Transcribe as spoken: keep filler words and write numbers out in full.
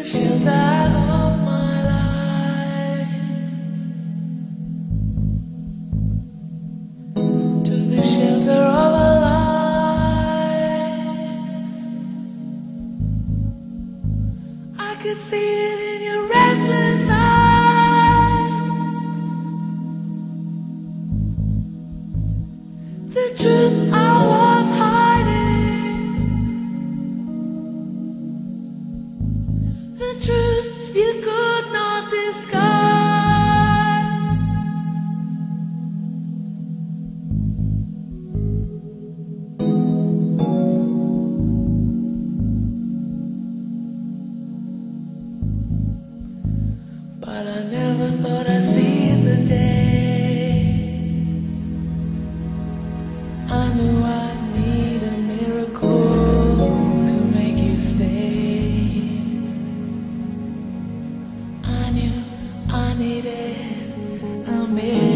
the shelter of my life, to the shelter of a life. I could see it in your restless eyes, the truth I was hiding, the truth you could not disguise. But I never thought I'd see the day I knew I'd need a miracle to make you stay. I knew I needed a miracle.